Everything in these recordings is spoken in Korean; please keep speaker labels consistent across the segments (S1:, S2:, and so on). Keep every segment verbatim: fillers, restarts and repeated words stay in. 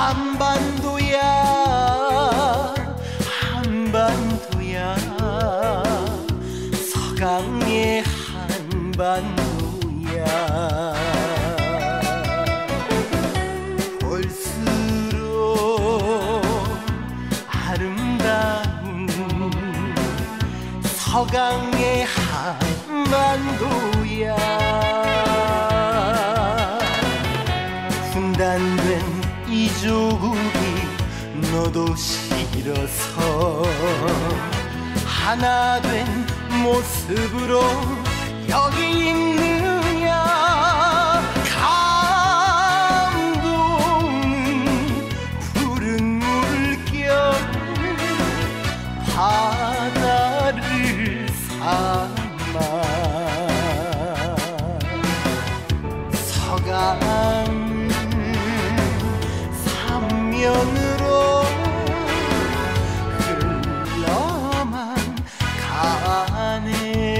S1: 한반도야 한반도야 서강의 한반도야 볼수록 아름다운 서강의 한반도야 분단된 이 조국이 너도 싫어서 하나 된 모습으로 여기 있느냐 감동은 푸른 물결 바다를 삼아 서강 면으로 흘러만 가네.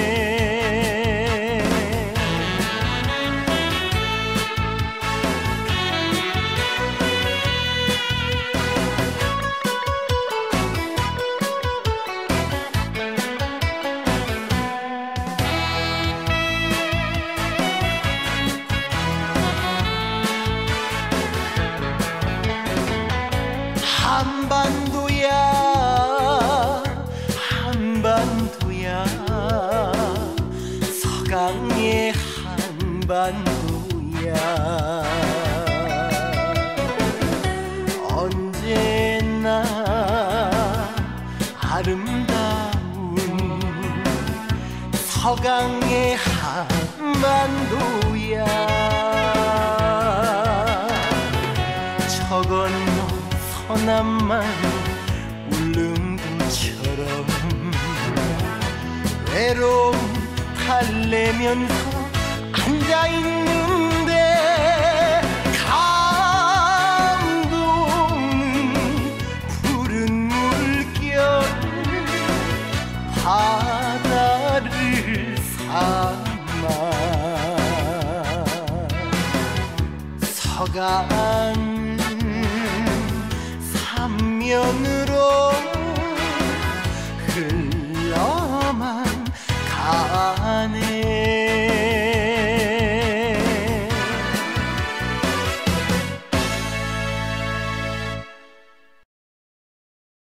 S1: 한반도야 한반도야 서강의 한반도야 언제나 아름다운 서강의 한반도야 저건 서남만 울릉도처럼 외로움 달래면서 앉아있는데 감동은 푸른 물결 바다를 삼아 서강 면으로